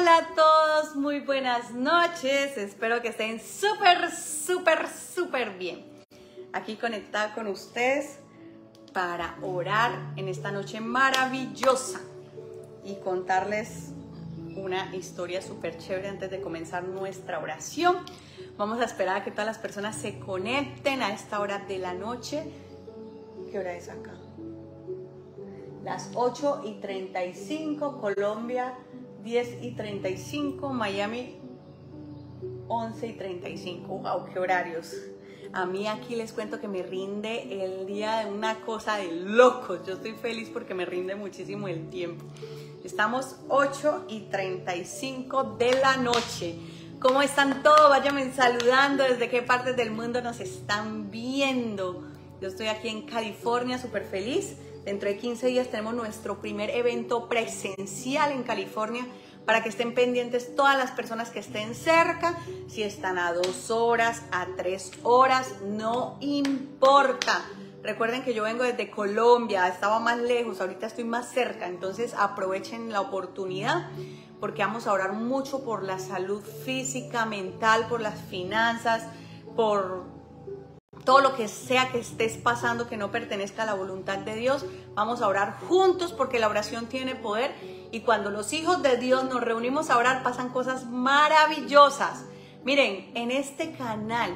Hola a todos, muy buenas noches. Espero que estén súper bien. Aquí conectada con ustedes para orar en esta noche maravillosa y contarles una historia súper chévere antes de comenzar nuestra oración. Vamos a esperar a que todas las personas se conecten a esta hora de la noche. ¿Qué hora es acá? Las 8:35, Colombia 10:35, Miami 11:35. ¡Wow! ¡Qué horarios! A mí aquí les cuento que me rinde el día de una cosa de locos. Yo estoy feliz porque me rinde muchísimo el tiempo. Estamos 8:35 de la noche. ¿Cómo están todos? Váyanme saludando. ¿Desde qué partes del mundo nos están viendo? Yo estoy aquí en California, súper feliz. Dentro de 15 días tenemos nuestro primer evento presencial en California, para que estén pendientes todas las personas que estén cerca. Si están a 2 horas, a 3 horas, no importa. Recuerden que yo vengo desde Colombia, estaba más lejos, ahorita estoy más cerca, entonces aprovechen la oportunidad, porque vamos a orar mucho por la salud física, mental, por las finanzas, por todo lo que sea que estés pasando que no pertenezca a la voluntad de Dios. Vamos a orar juntos porque la oración tiene poder, y cuando los hijos de Dios nos reunimos a orar pasan cosas maravillosas. Miren, en este canal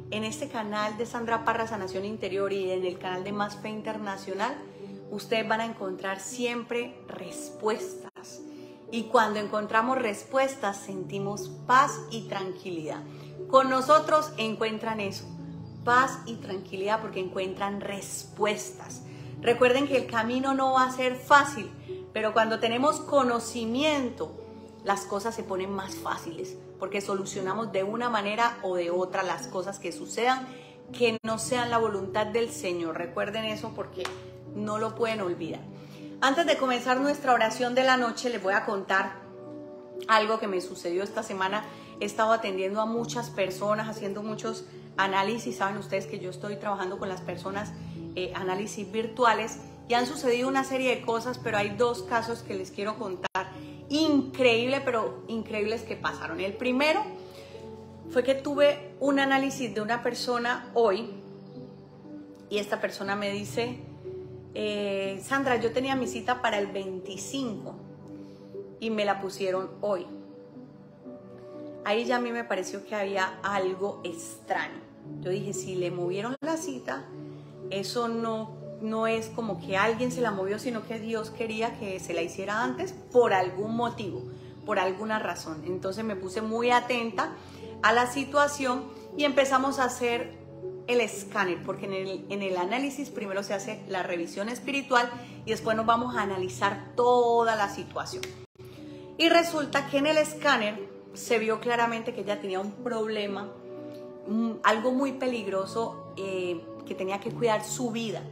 de Sandra Parra Sanación Interior y en el canal de Más Fe Internacional, ustedes van a encontrar siempre respuestas, y cuando encontramos respuestas sentimos paz y tranquilidad. Con nosotros encuentran eso, paz y tranquilidad, porque encuentran respuestas. Recuerden que el camino no va a ser fácil, pero cuando tenemos conocimiento, las cosas se ponen más fáciles, porque solucionamos de una manera o de otra las cosas que sucedan, que no sean la voluntad del Señor. Recuerden eso porque no lo pueden olvidar. Antes de comenzar nuestra oración de la noche, les voy a contar algo que me sucedió esta semana. He estado atendiendo a muchas personas, haciendo muchos análisis. Saben ustedes que yo estoy trabajando con las personas, análisis virtuales, y han sucedido una serie de cosas, pero hay 2 casos que les quiero contar, increíble, pero increíbles, que pasaron. El primero fue que tuve un análisis de una persona hoy, y esta persona me dice: Sandra, yo tenía mi cita para el 25 y me la pusieron hoy. Ahí ya a mí me pareció que había algo extraño. Yo dije, si le movieron la cita, eso no es como que alguien se la movió, sino que Dios quería que se la hiciera antes por algún motivo, por alguna razón. Entonces me puse muy atenta a la situación y empezamos a hacer el escáner, porque en el análisis primero se hace la revisión espiritual y después nos vamos a analizar toda la situación. Y resulta que en el escáner se vio claramente que ella tenía un problema, algo muy peligroso, que tenía que cuidar su vida,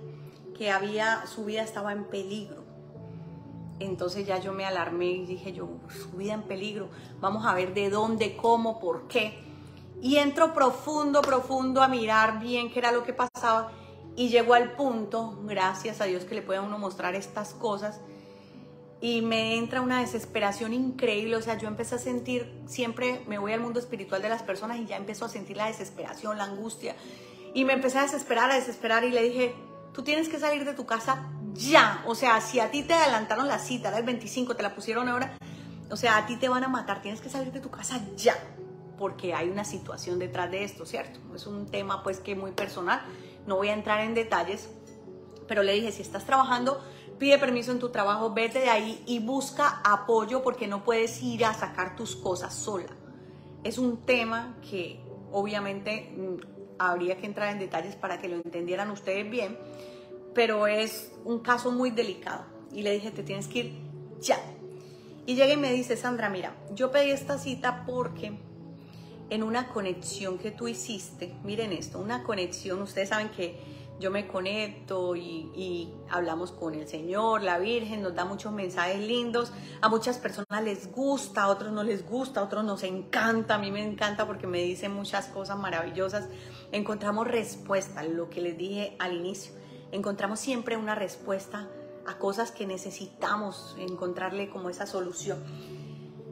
su vida estaba en peligro. Entonces ya yo me alarmé y dije yo, su vida en peligro, vamos a ver de dónde, cómo, por qué. Y entro profundo a mirar bien qué era lo que pasaba, y llegó al punto, gracias a Dios que le puede a uno mostrar estas cosas, y me entra una desesperación increíble. O sea, yo empecé a sentir, siempre me voy al mundo espiritual de las personas y ya empezó a sentir la desesperación, la angustia, y me empecé a desesperar, y le dije, tú tienes que salir de tu casa ya. O sea, si a ti te adelantaron la cita, era el 25, te la pusieron ahora, o sea, a ti te van a matar, tienes que salir de tu casa ya, porque hay una situación detrás de esto, ¿cierto? Es un tema pues que muy personal, no voy a entrar en detalles, pero le dije, si estás trabajando, pide permiso en tu trabajo, vete de ahí y busca apoyo, porque no puedes ir a sacar tus cosas sola. Es un tema que obviamente habría que entrar en detalles para que lo entendieran ustedes bien, pero es un caso muy delicado. Y le dije, te tienes que ir ya. Y llega y me dice, Sandra, mira, yo pedí esta cita porque en una conexión que tú hiciste, miren esto, una conexión, ustedes saben que yo me conecto y hablamos con el Señor, la Virgen, nos da muchos mensajes lindos. A muchas personas les gusta, a otros no les gusta, a otros nos encanta. A mí me encanta porque me dicen muchas cosas maravillosas. Encontramos respuesta, lo que les dije al inicio. Encontramos siempre una respuesta a cosas que necesitamos encontrarle como esa solución.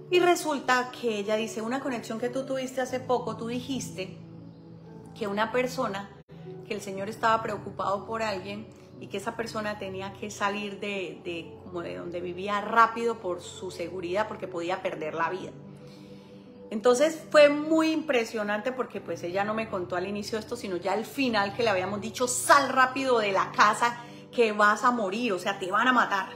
Y resulta que ella dice, una conexión que tú tuviste hace poco, tú dijiste que una persona, que el Señor estaba preocupado por alguien y que esa persona tenía que salir como de donde vivía rápido por su seguridad, porque podía perder la vida. Entonces fue muy impresionante porque pues ella no me contó al inicio esto, sino ya al final, que le habíamos dicho, sal rápido de la casa que vas a morir, o sea, te van a matar.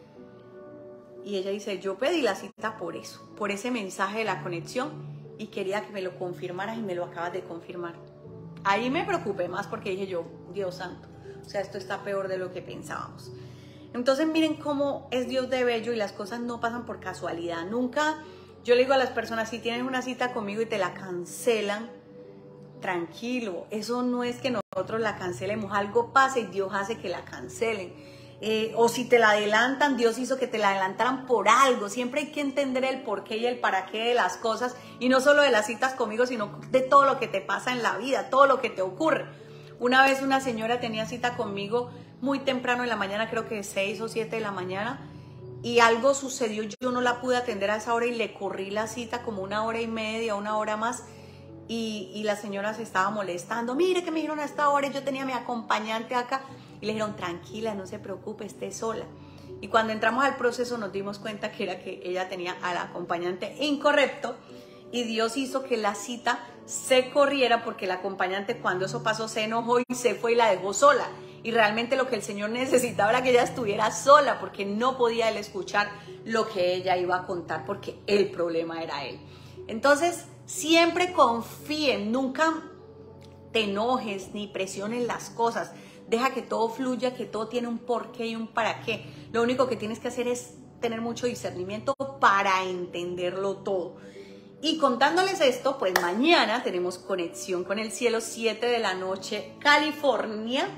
Y ella dice, yo pedí la cita por eso, por ese mensaje de la conexión, y quería que me lo confirmaras y me lo acabas de confirmar. Ahí me preocupé más porque dije yo, Dios santo, o sea, esto está peor de lo que pensábamos. Entonces miren cómo es Dios de bello y las cosas no pasan por casualidad. Nunca, yo le digo a las personas, si tienen una cita conmigo y te la cancelan, tranquilo, eso no es que nosotros la cancelemos, algo pasa y Dios hace que la cancelen. O si te la adelantan, Dios hizo que te la adelantaran por algo. Siempre hay que entender el porqué y el para qué de las cosas, y no solo de las citas conmigo, sino de todo lo que te pasa en la vida, todo lo que te ocurre. Una vez una señora tenía cita conmigo muy temprano en la mañana, creo que 6 o 7 de la mañana, y algo sucedió, yo no la pude atender a esa hora y le corrí la cita como 1 hora y media, 1 hora más, y la señora se estaba molestando. Mire que me dijeron a esta hora, yo tenía a mi acompañante acá, y le dijeron, tranquila, no se preocupe, esté sola. Y cuando entramos al proceso nos dimos cuenta que era que ella tenía al acompañante incorrecto, y Dios hizo que la cita se corriera porque el acompañante, cuando eso pasó, se enojó y se fue y la dejó sola. Y realmente lo que el Señor necesitaba era que ella estuviera sola, porque no podía él escuchar lo que ella iba a contar, porque el problema era él. Entonces, siempre confíen, nunca te enojes ni presiones las cosas. Deja que todo fluya, que todo tiene un porqué y un para qué. Lo único que tienes que hacer es tener mucho discernimiento para entenderlo todo. Y contándoles esto, pues mañana tenemos conexión con el cielo, 7 de la noche, California,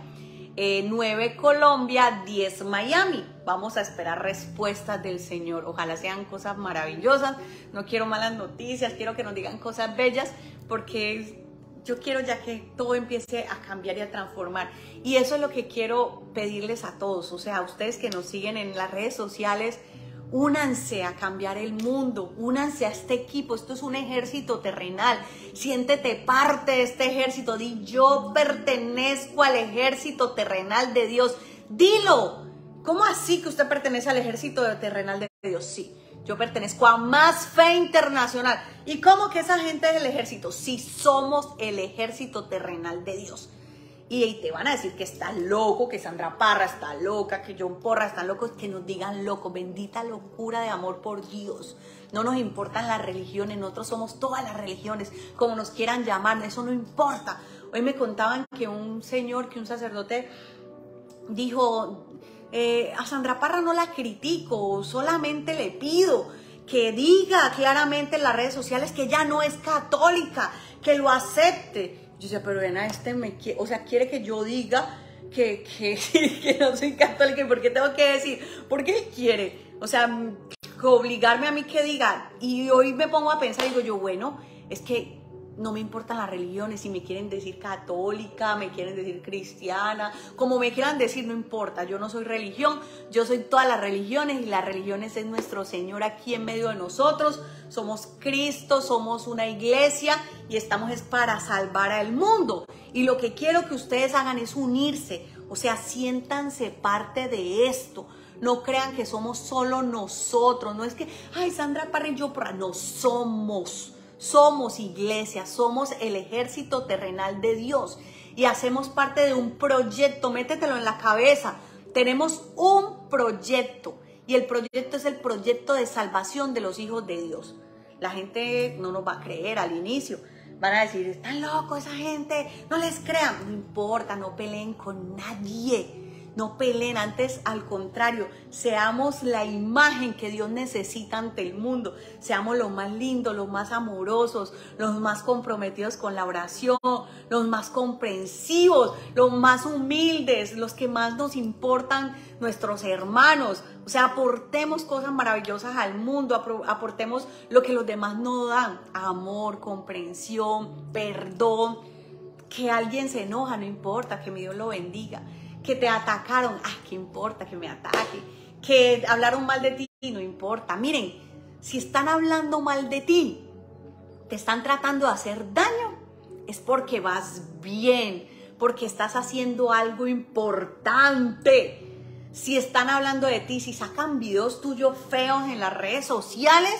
9 Colombia, 10 Miami. Vamos a esperar respuestas del Señor. Ojalá sean cosas maravillosas. No quiero malas noticias, quiero que nos digan cosas bellas, porque yo quiero ya que todo empiece a cambiar y a transformar. Y eso es lo que quiero pedirles a todos, o sea, a ustedes que nos siguen en las redes sociales, únanse a cambiar el mundo, únanse a este equipo. Esto es un ejército terrenal. Siéntete parte de este ejército. Di, yo pertenezco al ejército terrenal de Dios. Dilo. ¿Cómo así que usted pertenece al ejército terrenal de Dios? Sí, yo pertenezco a Más Fe Internacional. ¿Y cómo que esa gente es el ejército? Sí, somos el ejército terrenal de Dios. Y te van a decir que estás loco, que Sandra Parra está loca, que John Porra están locos, que nos digan locos. Bendita locura de amor por Dios. No nos importan las religiones, nosotros somos todas las religiones, como nos quieran llamar, eso no importa. Hoy me contaban que un señor, que un sacerdote dijo, a Sandra Parra no la critico, solamente le pido que diga claramente en las redes sociales que ella no es católica, que lo acepte. Yo decía, pero ven a o sea, quiere que yo diga que no soy católica. ¿Y por qué tengo que decir? ¿Por qué él quiere? O sea, obligarme a mí que diga. Y hoy me pongo a pensar y digo yo, bueno, es que no me importan las religiones. Si me quieren decir católica, me quieren decir cristiana, como me quieran decir, no importa. Yo no soy religión, yo soy todas las religiones, y las religiones es nuestro Señor aquí en medio de nosotros. Somos Cristo, somos una iglesia y estamos es para salvar al mundo. Y lo que quiero que ustedes hagan es unirse, o sea, siéntanse parte de esto. No crean que somos solo nosotros, no es que, ay, Sandra Parra y yo, no, somos iglesia, somos el ejército terrenal de Dios y hacemos parte de un proyecto. Métetelo en la cabeza, tenemos un proyecto. Y el proyecto es el proyecto de salvación de los hijos de Dios. La gente no nos va a creer al inicio. Van a decir, están locos esa gente, no les crean. No importa, no peleen con nadie. No peleen, antes al contrario, seamos la imagen que Dios necesita ante el mundo. Seamos los más lindos, los más amorosos, los más comprometidos con la oración, los más comprensivos, los más humildes, los que más nos importan nuestros hermanos. O sea, aportemos cosas maravillosas al mundo, aportemos lo que los demás no dan. Amor, comprensión, perdón. Que alguien se enoja, no importa, que mi Dios lo bendiga. Que te atacaron, ¿qué importa que me ataque? Que hablaron mal de ti, no importa. Miren, Si están hablando mal de ti, te están tratando de hacer daño, es porque vas bien, porque estás haciendo algo importante. Si están hablando de ti, si sacan videos tuyos feos en las redes sociales,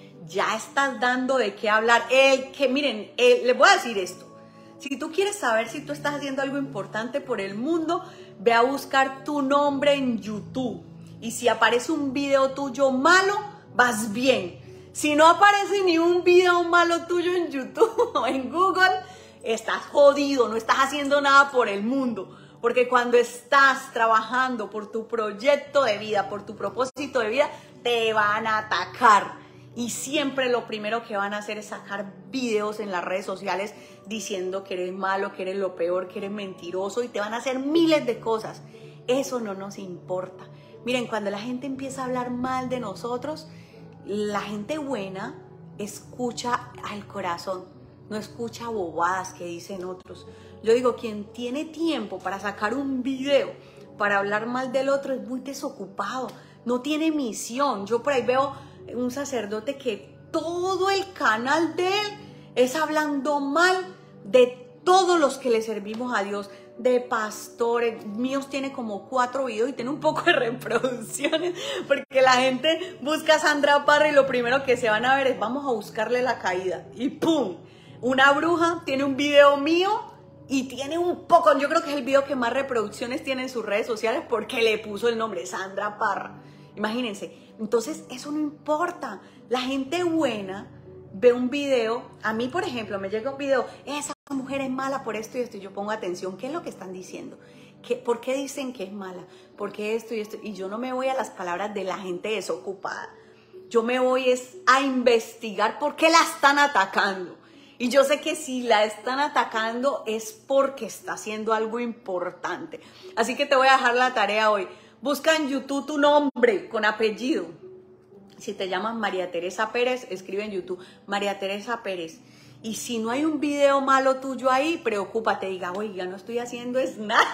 ya estás dando de qué hablar. Miren, les voy a decir esto. Si tú quieres saber si tú estás haciendo algo importante por el mundo, ve a buscar tu nombre en YouTube. Y si aparece un video tuyo malo, vas bien. Si no aparece ni un video malo tuyo en YouTube o en Google, estás jodido, no estás haciendo nada por el mundo. Porque cuando estás trabajando por tu proyecto de vida, por tu propósito de vida, te van a atacar. Y siempre lo primero que van a hacer es sacar videos en las redes sociales diciendo que eres malo, que eres lo peor, que eres mentiroso, y te van a hacer miles de cosas. Eso no nos importa. Miren, cuando la gente empieza a hablar mal de nosotros, la gente buena escucha al corazón, no escucha bobadas que dicen otros. Yo digo, quien tiene tiempo para sacar un video, para hablar mal del otro, es muy desocupado, no tiene misión. Yo por ahí veo un sacerdote que todo el canal de él es hablando mal de todos los que le servimos a Dios, de pastores. Míos tiene como 4 videos y tiene un poco de reproducciones, porque la gente busca a Sandra Parra y lo primero que se van a ver es vamos a buscarle la caída. Y ¡pum! Una bruja tiene un video mío y tiene un poco, yo creo que es el video que más reproducciones tiene en sus redes sociales porque le puso el nombre Sandra Parra. Imagínense. Entonces, eso no importa. La gente buena ve un video. A mí, por ejemplo, me llega un video, esa mujer es mala por esto y esto, y yo pongo atención. ¿Qué es lo que están diciendo? ¿Por qué dicen que es mala? ¿Por qué esto y esto? Y yo no me voy a las palabras de la gente desocupada. Yo me voy a investigar por qué la están atacando. Y yo sé que si la están atacando es porque está haciendo algo importante. Así que te voy a dejar la tarea hoy. Busca en YouTube tu nombre con apellido. Si te llamas María Teresa Pérez, escribe en YouTube María Teresa Pérez. Y si no hay un video malo tuyo ahí, preocúpate, diga, oiga, no estoy haciendo es nada.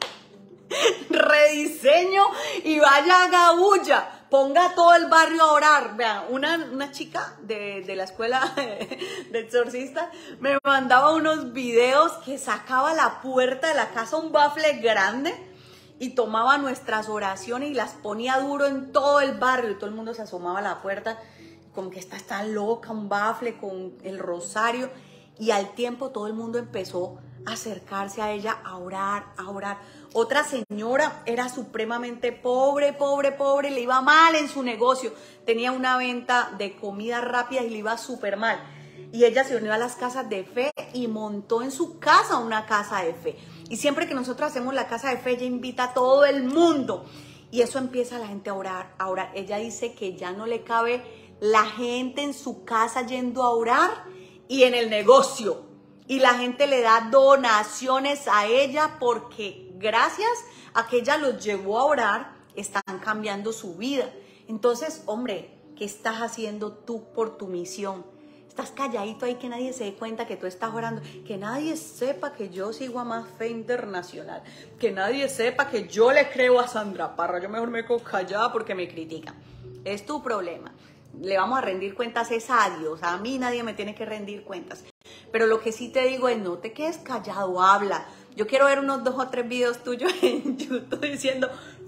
Rediseño y vaya a bulla. Ponga todo el barrio a orar. Vean, una chica de la escuela de exorcistas me mandaba unos videos que sacaba a la puerta de la casa un bafle grande y tomaba nuestras oraciones y las ponía duro en todo el barrio y todo el mundo se asomaba a la puerta como que está loca, un bafle con el rosario, y al tiempo todo el mundo empezó a acercarse a ella a orar, a orar. Otra señora era supremamente pobre, le iba mal en su negocio, tenía una venta de comida rápida y le iba súper mal. Y ella se unió a las casas de fe y montó en su casa una casa de fe. Y siempre que nosotros hacemos la casa de fe, ella invita a todo el mundo. Y eso empieza la gente a orar, a orar. Ella dice que ya no le cabe la gente en su casa yendo a orar y en el negocio. Y la gente le da donaciones a ella porque gracias a que ella los llevó a orar, están cambiando su vida. Entonces, hombre, ¿qué estás haciendo tú por tu misión? Estás calladito ahí, que nadie se dé cuenta que tú estás orando, que nadie sepa que yo sigo a Más Fe Internacional, que nadie sepa que yo le creo a Sandra Parra. Yo mejor me quedo callada porque me critican. Es tu problema. Le vamos a rendir cuentas es a Dios. A mí nadie me tiene que rendir cuentas. Pero lo que sí te digo es no te quedes callado, habla. Yo quiero ver unos 2 o 3 videos tuyos en YouTube diciendo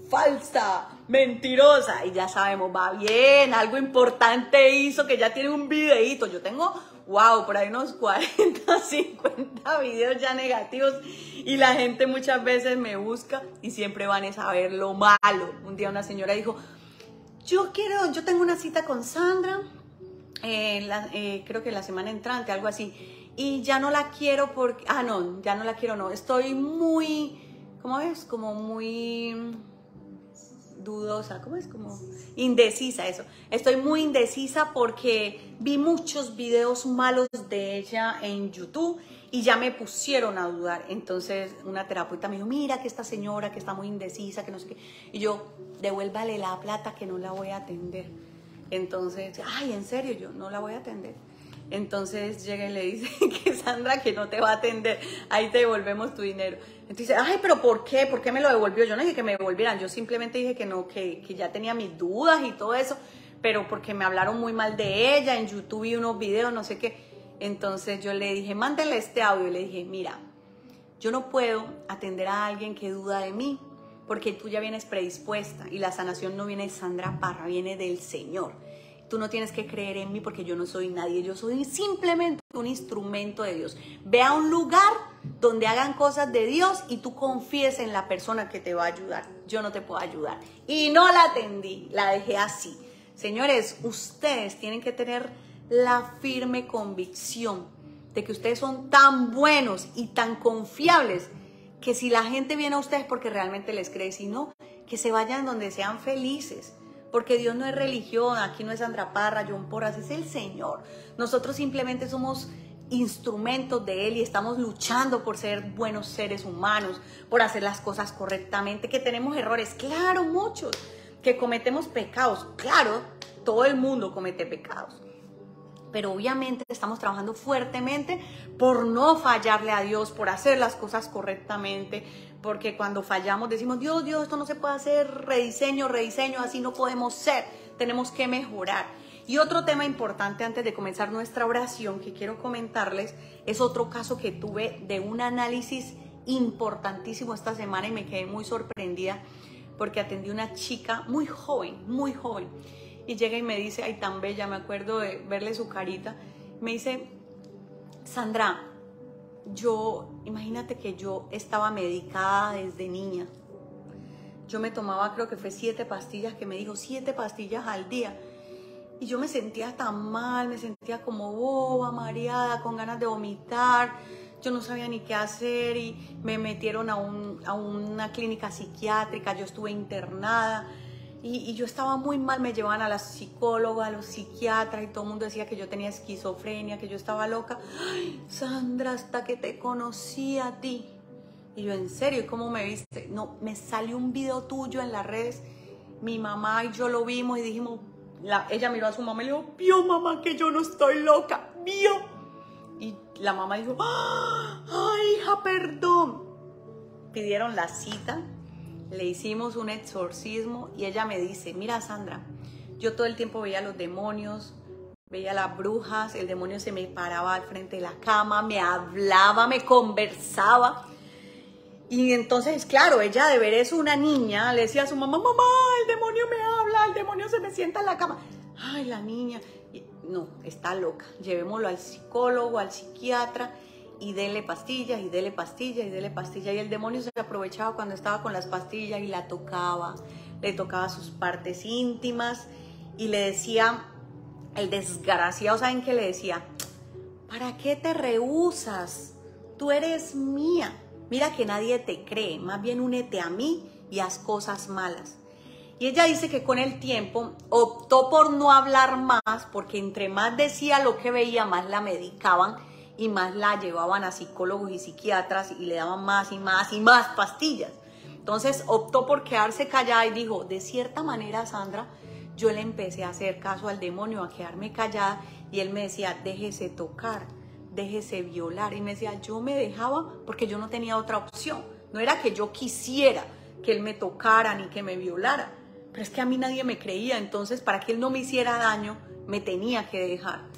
falsa, mentirosa, y ya sabemos, va bien, algo importante hizo, que ya tiene un videíto. Yo tengo, wow, por ahí unos 40, 50 videos ya negativos, y la gente muchas veces me busca y siempre van a saber lo malo. Un día una señora dijo, yo tengo una cita con Sandra, creo que la semana entrante, algo así, y ya no la quiero porque, no, ya no la quiero, no, estoy muy, ¿cómo es? Como muy dudosa, ¿cómo es? Como indecisa, eso. Estoy muy indecisa porque vi muchos videos malos de ella en YouTube y ya me pusieron a dudar. Entonces una terapeuta me dijo, mira que esta señora que está muy indecisa, que no sé qué. Y yo, devuélvale la plata que no la voy a atender. Entonces, ay, ¿en serio? Yo no la voy a atender. Entonces llega y le dice que Sandra que no te va a atender, ahí te devolvemos tu dinero. Entonces dice, ay, pero ¿por qué? ¿Por qué me lo devolvió? Yo no dije que me devolvieran, yo simplemente dije que no, que ya tenía mis dudas y todo eso. pero porque me hablaron muy mal de ella, en YouTube vi unos videos, no sé qué. Entonces yo le dije, mándale este audio. Y le dije, mira, yo no puedo atender a alguien que duda de mí, porque tú ya vienes predispuesta y la sanación no viene de Sandra Parra, viene del Señor. Tú no tienes que creer en mí porque yo no soy nadie, yo soy simplemente un instrumento de Dios. Ve a un lugar donde hagan cosas de Dios y tú confíes en la persona que te va a ayudar. Yo no te puedo ayudar. Y no la atendí, la dejé así. Señores, ustedes tienen que tener la firme convicción de que ustedes son tan buenos y tan confiables que si la gente viene a ustedes porque realmente les cree, si no, que se vayan donde sean felices. Porque Dios no es religión, aquí no es Sandra Parra, John Porras, es el Señor. Nosotros simplemente somos instrumentos de Él y estamos luchando por ser buenos seres humanos, por hacer las cosas correctamente, que tenemos errores, claro, muchos, que cometemos pecados, claro, todo el mundo comete pecados. Pero obviamente estamos trabajando fuertemente por no fallarle a Dios, por hacer las cosas correctamente, porque cuando fallamos decimos, Dios, esto no se puede hacer, rediseño, así no podemos ser, tenemos que mejorar. Y otro tema importante antes de comenzar nuestra oración que quiero comentarles, es otro caso que tuve de un análisis importantísimo esta semana y me quedé muy sorprendida porque atendí a una chica muy joven, y llega y me dice, ay, tan bella, me acuerdo de verle su carita, me dice, Sandra, imagínate que yo estaba medicada desde niña. Yo me tomaba, creo que fue 7 pastillas, que me dijo 7 pastillas al día. Y yo me sentía tan mal, me sentía como boba, mareada, con ganas de vomitar. Yo no sabía ni qué hacer y me metieron a una clínica psiquiátrica, yo estuve internada. Y yo estaba muy mal, me llevaban a la psicóloga, a los psiquiatras y todo el mundo decía que yo tenía esquizofrenia, que yo estaba loca. Ay, Sandra, hasta que te conocí a ti. Y yo, ¿en serio? ¿Y cómo me viste? No, me salió un video tuyo en las redes, mi mamá y yo lo vimos y dijimos, ella miró a su mamá y le dijo, vio mamá que yo no estoy loca, vio. Y la mamá dijo, ay, hija, perdón. Pidieron la cita. Le hicimos un exorcismo y ella me dice, mira Sandra, yo todo el tiempo veía los demonios, veía las brujas, el demonio se me paraba al frente de la cama, me hablaba, me conversaba. Y entonces, claro, ella de ver eso, una niña, le decía a su mamá, mamá, el demonio me habla, el demonio se me sienta en la cama. Ay, la niña, no, está loca, llevémoslo al psicólogo, al psiquiatra. Y dele pastillas, y dele pastillas, y dele pastillas. Y el demonio se aprovechaba cuando estaba con las pastillas y la tocaba. Le tocaba sus partes íntimas y le decía, el desgraciado, ¿saben qué le decía? ¿Para qué te rehusas? Tú eres mía. Mira que nadie te cree. Más bien únete a mí y haz cosas malas. Y ella dice que con el tiempo optó por no hablar más porque entre más decía lo que veía, más la medicaban y más la llevaban a psicólogos y psiquiatras y le daban más y más y más pastillas. Entonces optó por quedarse callada y dijo, de cierta manera, Sandra, yo le empecé a hacer caso al demonio, a quedarme callada y él me decía, déjese tocar, déjese violar. Y me decía, yo me dejaba porque yo no tenía otra opción. No era que yo quisiera que él me tocara ni que me violara, pero es que a mí nadie me creía, entonces para que él no me hiciera daño, me tenía que dejar.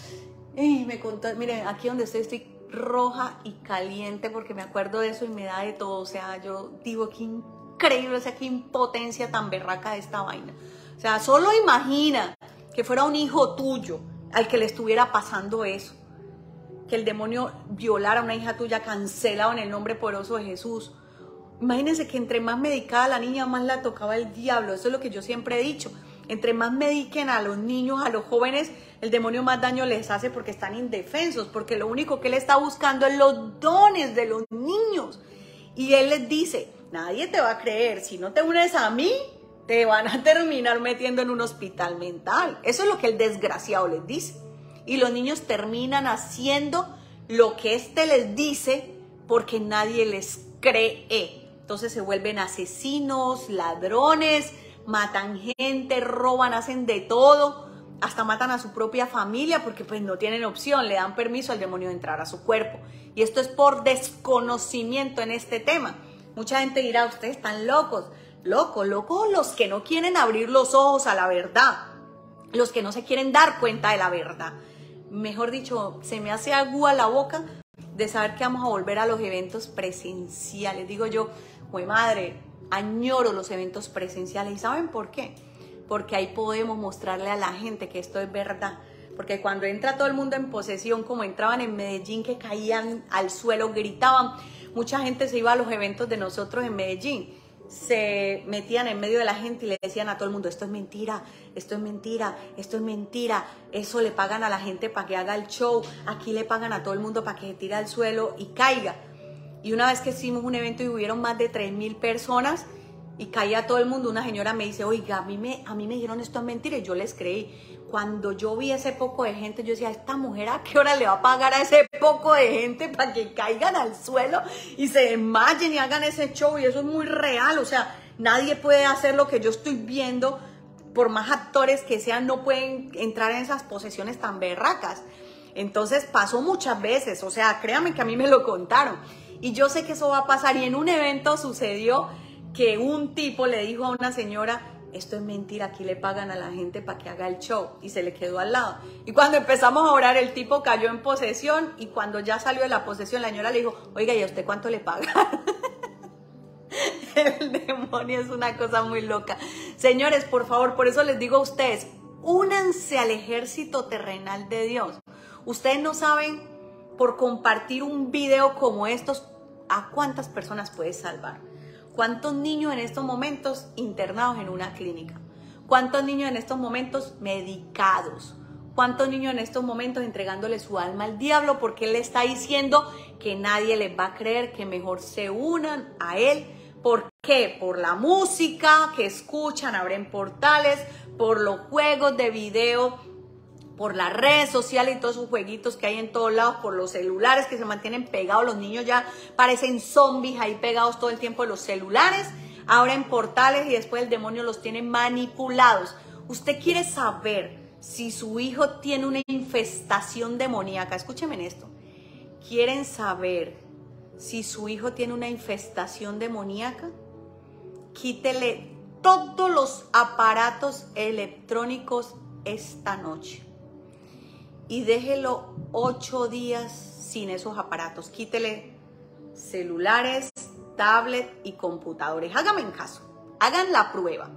Y me contó, miren, aquí donde estoy roja y caliente porque me acuerdo de eso y me da de todo. O sea, yo digo, qué increíble, o sea, qué impotencia tan berraca de esta vaina. O sea, solo imagina que fuera un hijo tuyo al que le estuviera pasando eso. Que el demonio violara a una hija tuya, cancelado en el nombre poderoso de Jesús. Imagínense que entre más medicada la niña, más la tocaba el diablo. Eso es lo que yo siempre he dicho. Entre más mediquen a los niños, a los jóvenes, el demonio más daño les hace porque están indefensos, porque lo único que él está buscando es los dones de los niños. Y él les dice, nadie te va a creer, si no te unes a mí, te van a terminar metiendo en un hospital mental. Eso es lo que el desgraciado les dice. Y los niños terminan haciendo lo que éste les dice porque nadie les cree. Entonces se vuelven asesinos, ladrones, matan gente, roban, hacen de todo, hasta matan a su propia familia porque pues no tienen opción, le dan permiso al demonio de entrar a su cuerpo. Y esto es por desconocimiento en este tema. Mucha gente dirá, ustedes están locos. Locos los que no quieren abrir los ojos a la verdad. los que no se quieren dar cuenta de la verdad. Mejor dicho, se me hace agua la boca de saber que vamos a volver a los eventos presenciales. Digo yo, güey madre, añoro los eventos presenciales. ¿Y saben por qué? Porque ahí podemos mostrarle a la gente que esto es verdad. Porque cuando entra todo el mundo en posesión, como entraban en Medellín, que caían al suelo, gritaban, mucha gente se iba a los eventos de nosotros en Medellín, se metían en medio de la gente y le decían a todo el mundo, esto es mentira, esto es mentira, esto es mentira, eso le pagan a la gente para que haga el show, aquí le pagan a todo el mundo para que se tire al suelo y caiga. Y una vez que hicimos un evento y hubieron más de 3.000 personas y caía todo el mundo, una señora me dice, oiga, a mí me dijeron esto es mentira, y yo les creí. Cuando yo vi ese poco de gente, yo decía, ¿esta mujer a qué hora le va a pagar a ese poco de gente para que caigan al suelo y se desmayen y hagan ese show? Y eso es muy real, o sea, nadie puede hacer lo que yo estoy viendo, por más actores que sean, no pueden entrar en esas posesiones tan berracas. Entonces pasó muchas veces, o sea, créanme que a mí me lo contaron. Y yo sé que eso va a pasar, y en un evento sucedió que un tipo le dijo a una señora, esto es mentira, aquí le pagan a la gente para que haga el show, y se le quedó al lado. Y cuando empezamos a orar, el tipo cayó en posesión, y cuando ya salió de la posesión, la señora le dijo, oiga, ¿y a usted cuánto le pagan? El demonio es una cosa muy loca. Señores, por favor, por eso les digo a ustedes, únanse al ejército terrenal de Dios. Ustedes no saben, por compartir un video como estos, a cuántas personas puedes salvar. ¿Cuántos niños en estos momentos internados en una clínica? ¿Cuántos niños en estos momentos medicados? ¿Cuántos niños en estos momentos entregándole su alma al diablo porque él le está diciendo que nadie les va a creer, que mejor se unan a él? ¿Por qué? Por la música que escuchan, abren portales, por los juegos de video, por las redes sociales y todos esos jueguitos que hay en todos lados, por los celulares que se mantienen pegados. Los niños ya parecen zombies ahí pegados todo el tiempo en los celulares, ahora en portales, y después el demonio los tiene manipulados. Usted quiere saber si su hijo tiene una infestación demoníaca. Escúcheme en esto. ¿Quieren saber si su hijo tiene una infestación demoníaca? Quítele todos los aparatos electrónicos esta noche y déjelo 8 días sin esos aparatos. Quítele celulares, tablet y computadores. Háganme en caso, hagan la prueba.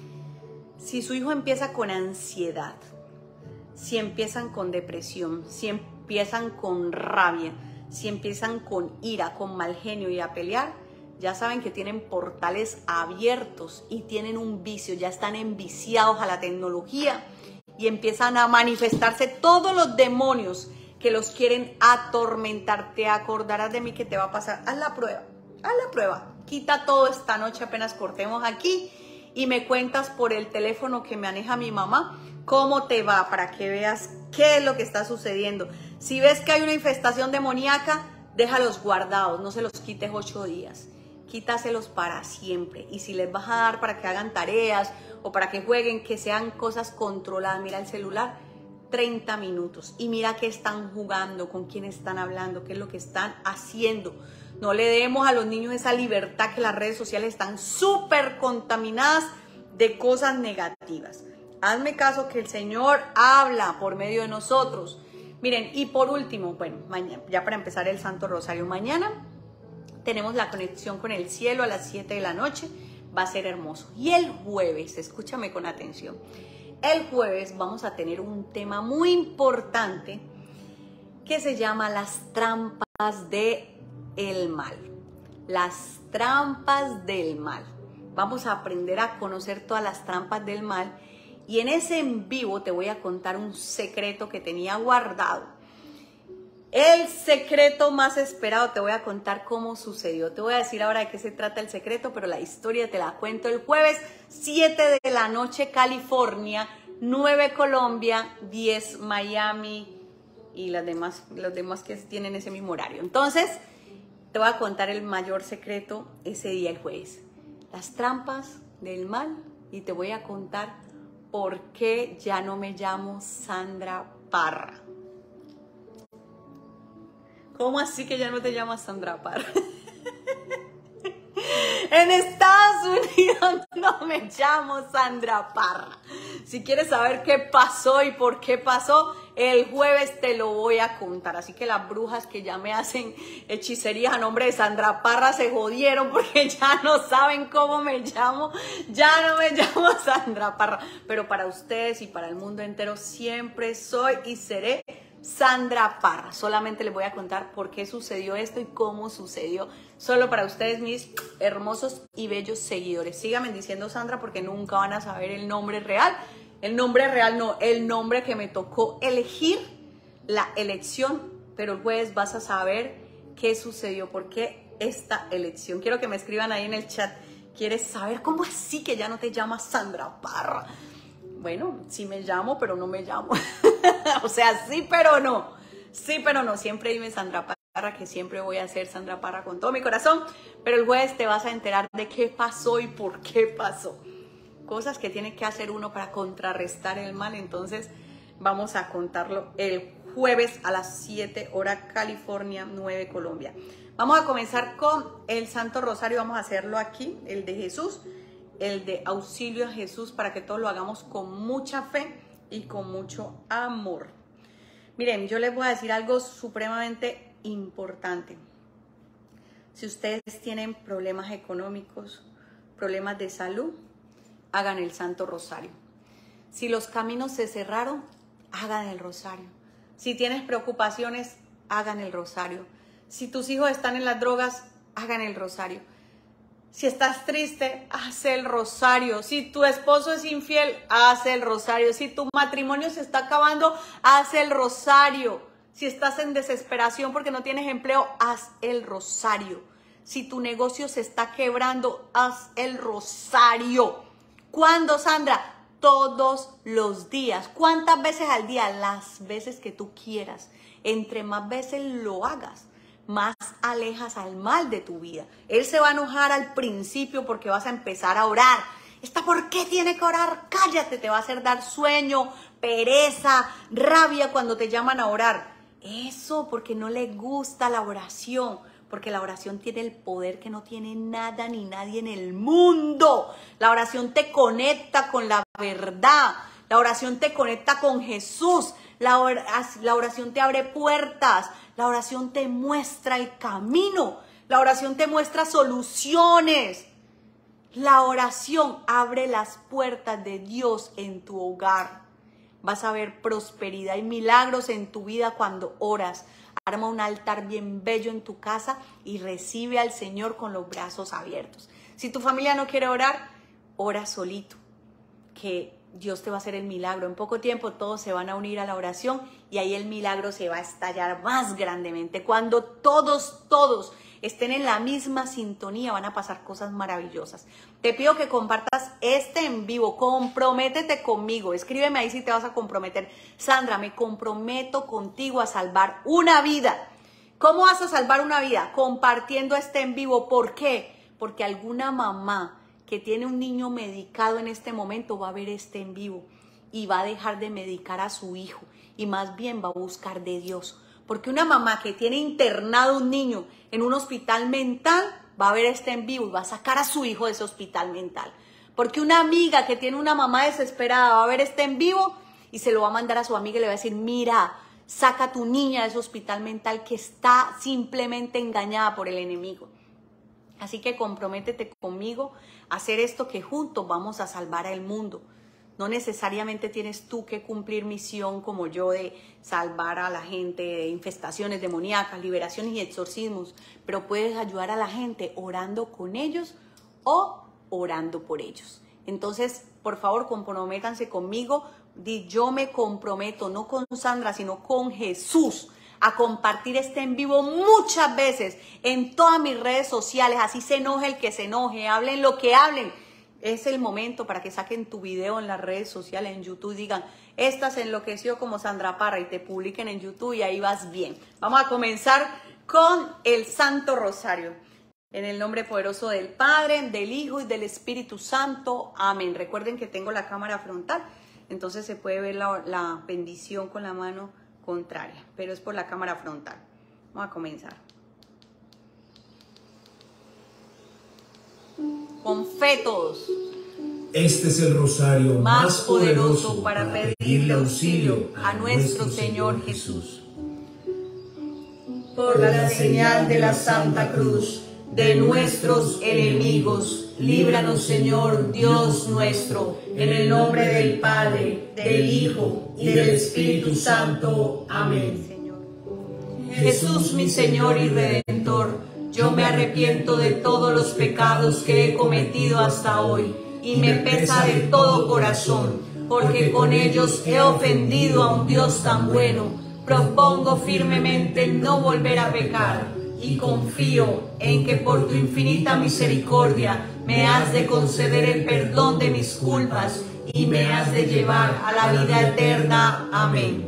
Si su hijo empieza con ansiedad, si empiezan con depresión, si empiezan con rabia, si empiezan con ira, con mal genio y a pelear, ya saben que tienen portales abiertos y tienen un vicio, ya están enviciados a la tecnología. Y empiezan a manifestarse todos los demonios que los quieren atormentar. Te acordarás de mí que te va a pasar. Haz la prueba, haz la prueba. Quita todo esta noche apenas cortemos aquí y me cuentas por el teléfono que maneja mi mamá cómo te va, para que veas qué es lo que está sucediendo. Si ves que hay una infestación demoníaca, déjalos guardados, no se los quites 8 días. Quítaselos para siempre. Y si les vas a dar para que hagan tareas o para que jueguen, que sean cosas controladas. Mira el celular, 30 minutos. Y mira qué están jugando, con quién están hablando, qué es lo que están haciendo. No le demos a los niños esa libertad, que las redes sociales están súper contaminadas de cosas negativas. Hazme caso que el Señor habla por medio de nosotros. Miren, y por último, bueno, mañana, ya para empezar el Santo Rosario, mañana tenemos la conexión con el cielo a las 7 de la noche. Va a ser hermoso. Y el jueves, escúchame con atención, el jueves vamos a tener un tema muy importante que se llama las trampas del mal. Las trampas del mal. Vamos a aprender a conocer todas las trampas del mal. Y en ese en vivo te voy a contar un secreto que tenía guardado. El secreto más esperado, te voy a contar cómo sucedió. Te voy a decir ahora de qué se trata el secreto, pero la historia te la cuento el jueves, 7 de la noche, California, 9 Colombia, 10 Miami y los demás que tienen ese mismo horario. Entonces, te voy a contar el mayor secreto ese día, el jueves. Las trampas del mal, y te voy a contar por qué ya no me llamo Sandra Parra. ¿Cómo así que ya no te llamas Sandra Parra? En Estados Unidos no me llamo Sandra Parra. Si quieres saber qué pasó y por qué pasó, el jueves te lo voy a contar. Así que las brujas que ya me hacen hechicerías a nombre de Sandra Parra se jodieron porque ya no saben cómo me llamo. Ya no me llamo Sandra Parra. Pero para ustedes y para el mundo entero siempre soy y seré Sandra Parra. Solamente les voy a contar por qué sucedió esto y cómo sucedió. Solo para ustedes, mis hermosos y bellos seguidores. Síganme diciendo Sandra porque nunca van a saber el nombre real. El nombre real no, el nombre que me tocó elegir, la elección. Pero el jueves vas a saber qué sucedió, por qué esta elección. Quiero que me escriban ahí en el chat. ¿Quieres saber cómo así que ya no te llamas Sandra Parra? Bueno, sí me llamo, pero no me llamo. O sea, sí, pero no. Sí, pero no. Siempre dime Sandra Parra, que siempre voy a ser Sandra Parra con todo mi corazón. Pero el jueves te vas a enterar de qué pasó y por qué pasó. Cosas que tiene que hacer uno para contrarrestar el mal. Entonces, vamos a contarlo el jueves a las 7 hora California, 9 Colombia. Vamos a comenzar con el Santo Rosario. Vamos a hacerlo aquí, el de Jesús. El de auxilio a Jesús, para que todos lo hagamos con mucha fe y con mucho amor. Miren, yo les voy a decir algo supremamente importante. Si ustedes tienen problemas económicos, problemas de salud, hagan el Santo Rosario. Si los caminos se cerraron, hagan el rosario. Si tienes preocupaciones, hagan el rosario. Si tus hijos están en las drogas, hagan el rosario. Si estás triste, haz el rosario. Si tu esposo es infiel, haz el rosario. Si tu matrimonio se está acabando, haz el rosario. Si estás en desesperación porque no tienes empleo, haz el rosario. Si tu negocio se está quebrando, haz el rosario. ¿Cuándo, Sandra? Todos los días. ¿Cuántas veces al día? Las veces que tú quieras. Entre más veces lo hagas, más alejas al mal de tu vida. Él se va a enojar al principio porque vas a empezar a orar. ¿Esta por qué tiene que orar? Cállate, te va a hacer dar sueño, pereza, rabia cuando te llaman a orar. Eso porque no le gusta la oración, porque la oración tiene el poder que no tiene nada ni nadie en el mundo. La oración te conecta con la verdad. La oración te conecta con Jesús. La oración te abre puertas. La oración te muestra el camino. La oración te muestra soluciones. La oración abre las puertas de Dios en tu hogar. Vas a ver prosperidad y milagros en tu vida cuando oras. Arma un altar bien bello en tu casa y recibe al Señor con los brazos abiertos. Si tu familia no quiere orar, ora solito, que Dios te va a hacer el milagro. En poco tiempo todos se van a unir a la oración y ahí el milagro se va a estallar más grandemente. Cuando todos estén en la misma sintonía, van a pasar cosas maravillosas. Te pido que compartas este en vivo. Comprométete conmigo. Escríbeme ahí si te vas a comprometer. Sandra, me comprometo contigo a salvar una vida. ¿Cómo vas a salvar una vida? Compartiendo este en vivo. ¿Por qué? Porque alguna mamá que tiene un niño medicado en este momento va a ver este en vivo y va a dejar de medicar a su hijo y más bien va a buscar de Dios. Porque una mamá que tiene internado un niño en un hospital mental va a ver este en vivo y va a sacar a su hijo de ese hospital mental. Porque una amiga que tiene una mamá desesperada va a ver este en vivo y se lo va a mandar a su amiga y le va a decir, mira, saca a tu niña de ese hospital mental que está simplemente engañada por el enemigo. Así que comprométete conmigo a hacer esto, que juntos vamos a salvar al mundo. No necesariamente tienes tú que cumplir misión como yo de salvar a la gente de infestaciones demoníacas, liberaciones y exorcismos, pero puedes ayudar a la gente orando con ellos o orando por ellos. Entonces, por favor, comprométanse conmigo. Yo me comprometo, no con Sandra, sino con Jesús, a compartir este en vivo muchas veces en todas mis redes sociales. Así se enoje el que se enoje, hablen lo que hablen. Es el momento para que saquen tu video en las redes sociales, en YouTube, y digan, esta se enloqueció como Sandra Parra, y te publiquen en YouTube y ahí vas bien. Vamos a comenzar con el Santo Rosario. En el nombre poderoso del Padre, del Hijo y del Espíritu Santo. Amén. Recuerden que tengo la cámara frontal, entonces se puede ver la bendición con la mano contraria, pero es por la cámara frontal. Vamos a comenzar. Con fe todos. Este es el rosario más poderoso para pedirle auxilio a nuestro Señor Jesús. Por la señal de la Santa Cruz de nuestros enemigos, líbranos, Señor Dios nuestro, en el nombre del Padre, del Hijo y del Espíritu Santo. Amén. Jesús, mi Señor y Redentor, yo me arrepiento de todos los pecados que he cometido hasta hoy, y me pesa de todo corazón, porque con ellos he ofendido a un Dios tan bueno. Propongo firmemente no volver a pecar, y confío en que por tu infinita misericordia me has de conceder el perdón de mis culpas y me has de llevar a la vida eterna. Amén.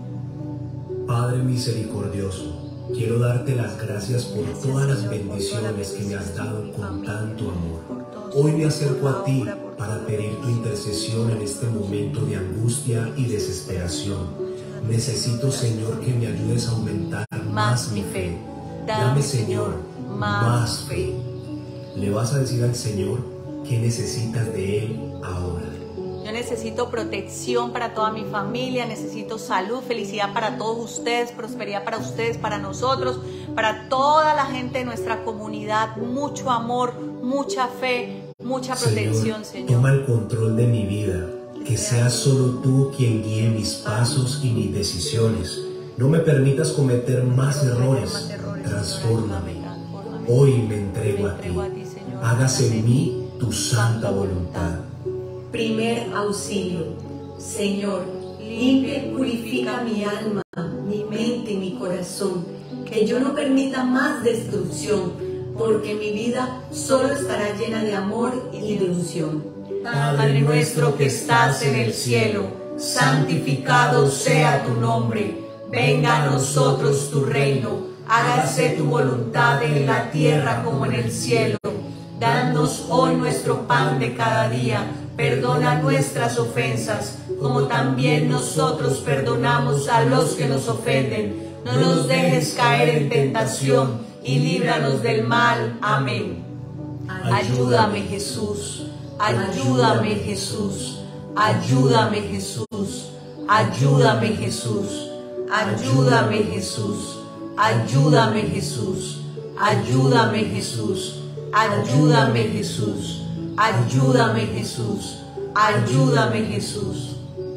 Padre misericordioso, quiero darte las gracias por todas las bendiciones que me has dado con tanto amor. Hoy me acerco a ti para pedir tu intercesión en este momento de angustia y desesperación. Necesito, Señor, que me ayudes a aumentar más mi fe. Dame, Señor, más fe. Le vas a decir al Señor qué necesitas de Él ahora. Yo necesito protección para toda mi familia, necesito salud, felicidad para todos ustedes, prosperidad para ustedes, para nosotros, para toda la gente de nuestra comunidad, mucho amor, mucha fe, mucha protección, Señor. Toma el control de mi vida, que seas solo tú quien guíe mis pasos y mis decisiones. No me permitas cometer más errores, transfórmame. Hoy me entrego a ti, hágase en mí tu santa voluntad. Primer auxilio. Señor, limpia y purifica mi alma, mi mente y mi corazón, que yo no permita más destrucción, porque mi vida solo estará llena de amor y de unción. Padre nuestro que estás en el cielo, santificado sea tu nombre. Venga a nosotros tu reino, hágase tu voluntad en la tierra como en el cielo. Danos hoy nuestro pan de cada día. Perdona nuestras ofensas, como también nosotros perdonamos a los que nos ofenden. No nos dejes caer en tentación y líbranos del mal. Amén. Ayúdame, Jesús. Ayúdame, Jesús. Ayúdame, Jesús. Ayúdame, Jesús. Ayúdame, Jesús. Ayúdame, Jesús. Ayúdame, Jesús. Ayúdame, Jesús. Ayúdame, Jesús. Ayúdame, Jesús.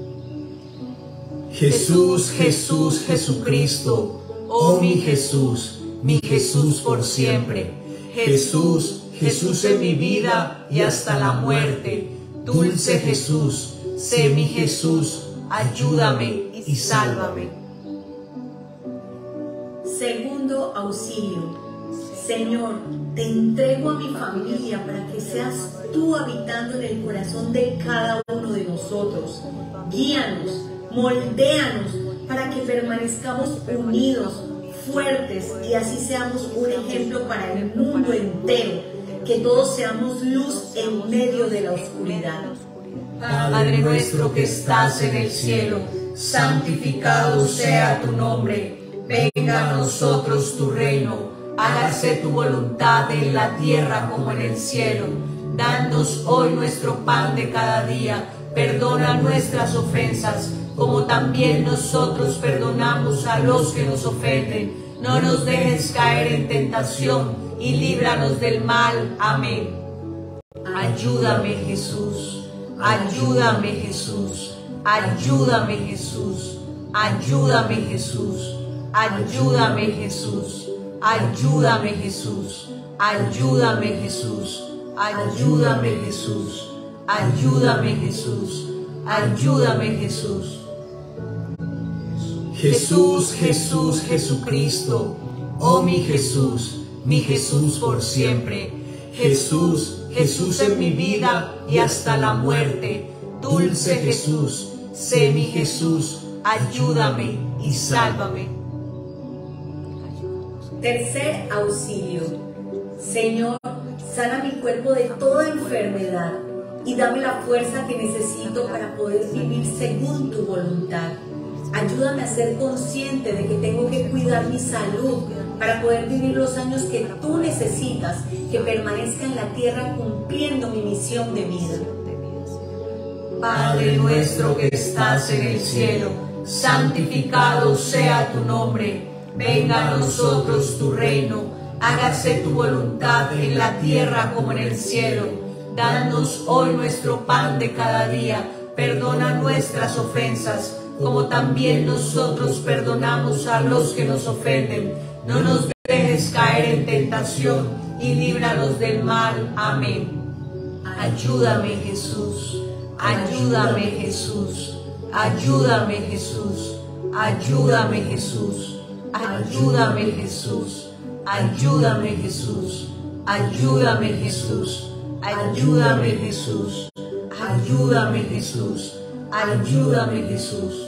Jesús, Jesús, Jesucristo, oh mi Jesús por siempre. Jesús, Jesús en mi vida y hasta la muerte. Dulce Jesús, sé mi Jesús, ayúdame y sálvame. Segundo auxilio. Señor, te entrego a mi familia para que seas tú habitando en el corazón de cada uno de nosotros. Guíanos, moldéanos para que permanezcamos unidos, fuertes y así seamos un ejemplo para el mundo entero. Que todos seamos luz en medio de la oscuridad. Padre nuestro que estás en el cielo, santificado sea tu nombre. Venga a nosotros tu reino. Hágase tu voluntad en la tierra como en el cielo. Danos hoy nuestro pan de cada día. Perdona nuestras ofensas, como también nosotros perdonamos a los que nos ofenden. No nos dejes caer en tentación y líbranos del mal. Amén. Ayúdame, Jesús. Ayúdame, Jesús. Ayúdame, Jesús. Ayúdame, Jesús. Ayúdame, Jesús. Ayúdame, Jesús. Ayúdame, Jesús. Ayúdame, Jesús. Ayúdame, Jesús. Ayúdame, Jesús. Jesús, Jesús, Jesucristo, oh mi Jesús por siempre. Jesús, Jesús en mi vida y hasta la muerte. Dulce Jesús, sé mi Jesús, ayúdame y sálvame. Tercer auxilio. Señor, sana mi cuerpo de toda enfermedad y dame la fuerza que necesito para poder vivir según tu voluntad. Ayúdame a ser consciente de que tengo que cuidar mi salud para poder vivir los años que tú necesitas, que permanezca en la tierra cumpliendo mi misión de vida. Padre nuestro que estás en el cielo, santificado sea tu nombre. Venga a nosotros tu reino, hágase tu voluntad en la tierra como en el cielo. Danos hoy nuestro pan de cada día, perdona nuestras ofensas, como también nosotros perdonamos a los que nos ofenden. No nos dejes caer en tentación y líbranos del mal. Amén. Ayúdame, Jesús. Ayúdame, Jesús. Ayúdame, Jesús. Ayúdame, Jesús. Ayúdame, Jesús. Ayúdame, Jesús. Ayúdame, Jesús. Ayúdame, Jesús. Ayúdame, Jesús. Ayúdame, Jesús.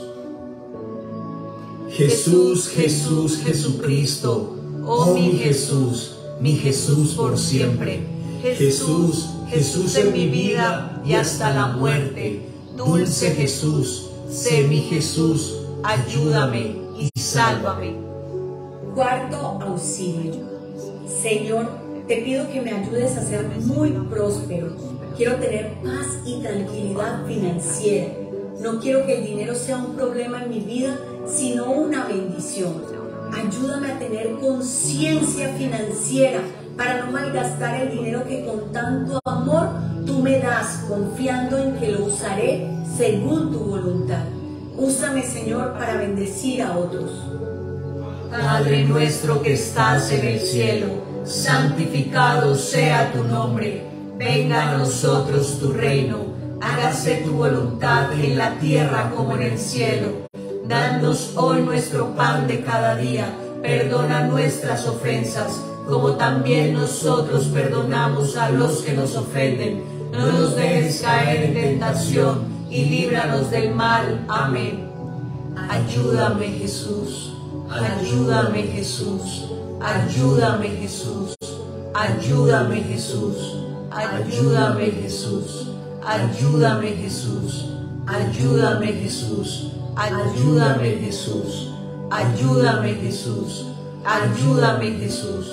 Jesús, Jesús, Jesucristo, oh mi Jesús por siempre. Jesús, Jesús en mi vida y hasta la muerte. Dulce Jesús, sé mi Jesús, ayúdame y sálvame. Cuarto auxilio. Señor, te pido que me ayudes a ser muy próspero. Quiero tener paz y tranquilidad financiera. No quiero que el dinero sea un problema en mi vida, sino una bendición. Ayúdame a tener conciencia financiera para no malgastar el dinero que con tanto amor tú me das, confiando en que lo usaré según tu voluntad. Úsame, Señor, para bendecir a otros. Padre nuestro que estás en el cielo, santificado sea tu nombre. Venga a nosotros tu reino, hágase tu voluntad en la tierra como en el cielo. Danos hoy nuestro pan de cada día, perdona nuestras ofensas, como también nosotros perdonamos a los que nos ofenden. No nos dejes caer en tentación y líbranos del mal. Amén. Ayúdame, Jesús. Ayúdame, Jesús. Ayúdame, Jesús. Ayúdame, Jesús. Ayúdame, Jesús. Ayúdame, Jesús. Ayúdame, Jesús. Ayúdame, Jesús. Ayúdame, Jesús. Ayúdame, Jesús.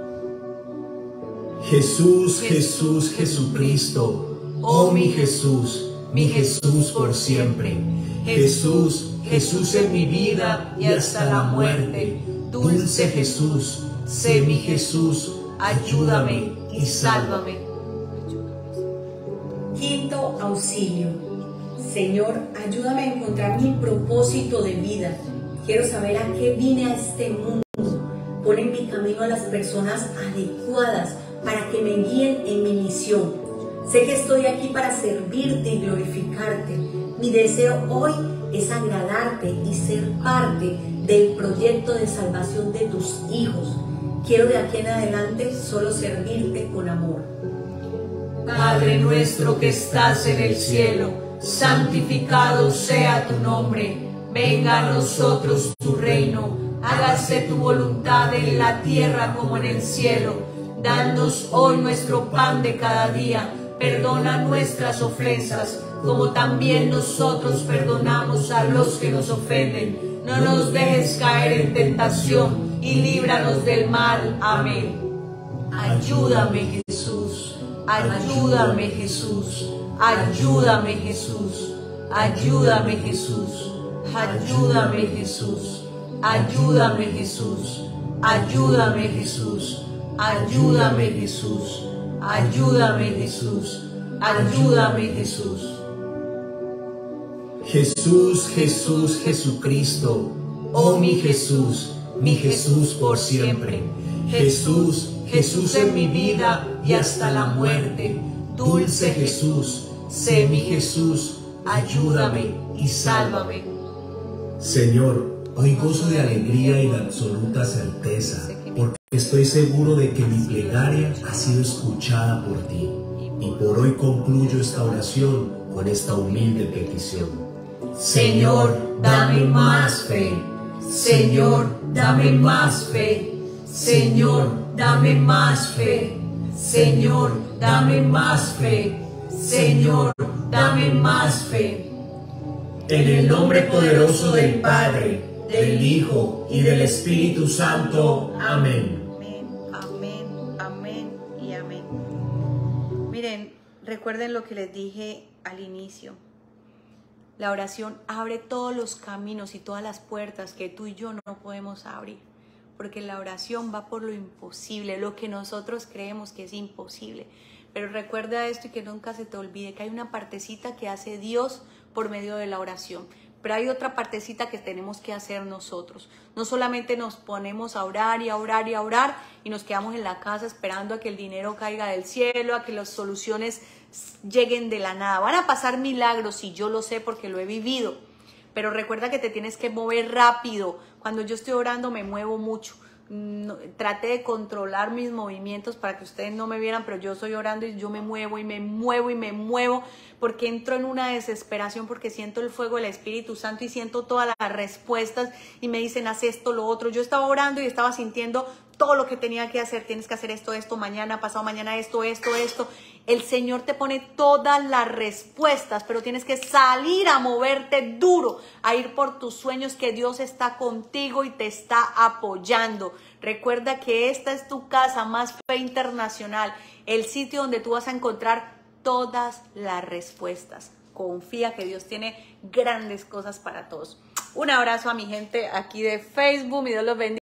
Jesús, Jesús, Jesucristo, oh mi Jesús por siempre. Jesús, Jesús en mi vida y hasta la muerte. Dulce Jesús, sé mi Jesús, ayúdame y sálvame. Quinto auxilio. Señor, ayúdame a encontrar mi propósito de vida. Quiero saber a qué vine a este mundo. Pon en mi camino a las personas adecuadas para que me guíen en mi misión. Sé que estoy aquí para servirte y glorificarte. Mi deseo hoy es agradarte y ser parte del proyecto de salvación de tus hijos. Quiero de aquí en adelante solo servirte con amor. Padre nuestro que estás en el cielo, santificado sea tu nombre. Venga a nosotros tu reino, hágase tu voluntad en la tierra como en el cielo. Danos hoy nuestro pan de cada día, perdona nuestras ofensas, como también nosotros perdonamos a los que nos ofenden. No nos dejes caer en tentación y líbranos del mal. Amén. Ayúdame, Jesús. Ayúdame, Jesús. Ayúdame, Jesús. Ayúdame, Jesús. Ayúdame, Jesús. Ayúdame, Jesús. Ayúdame, Jesús. Ayúdame, Jesús. Ayúdame, Jesús. Ayúdame, Jesús. Jesús, Jesús, Jesucristo, oh mi Jesús por siempre. Jesús, Jesús en mi vida y hasta la muerte. Dulce Jesús, sé mi Jesús, ayúdame y sálvame. Señor, hoy gozo de alegría y de absoluta certeza, porque estoy seguro de que mi plegaria ha sido escuchada por ti. Y por hoy concluyo esta oración con esta humilde petición. Señor, dame más fe. Señor, dame más fe. Señor, dame más fe. Señor, dame más fe. Señor, dame más fe. En el nombre poderoso del Padre, del Hijo y del Espíritu Santo. Amén. Amén, amén y amén. Miren, recuerden lo que les dije al inicio. La oración abre todos los caminos y todas las puertas que tú y yo no podemos abrir. Porque la oración va por lo imposible, lo que nosotros creemos que es imposible. Pero recuerda esto y que nunca se te olvide que hay una partecita que hace Dios por medio de la oración. Pero hay otra partecita que tenemos que hacer nosotros. No solamente nos ponemos a orar y a orar y a orar y nos quedamos en la casa esperando a que el dinero caiga del cielo, a que las soluciones lleguen de la nada. Van a pasar milagros y yo lo sé porque lo he vivido. Pero recuerda que te tienes que mover rápido. Cuando yo estoy orando me muevo mucho. Traté de controlar mis movimientos para que ustedes no me vieran, pero yo estoy orando y yo me muevo y me muevo y me muevo porque entro en una desesperación porque siento el fuego del Espíritu Santo y siento todas las respuestas y me dicen haz esto, lo otro. Yo estaba orando y estaba sintiendo todo lo que tenía que hacer. Tienes que hacer esto, mañana, pasado mañana, esto. El Señor te pone todas las respuestas, pero tienes que salir a moverte duro, a ir por tus sueños, que Dios está contigo y te está apoyando. Recuerda que esta es tu casa, Más Fe Internacional, el sitio donde tú vas a encontrar todas las respuestas. Confía que Dios tiene grandes cosas para todos. Un abrazo a mi gente aquí de Facebook, mi Dios los bendiga.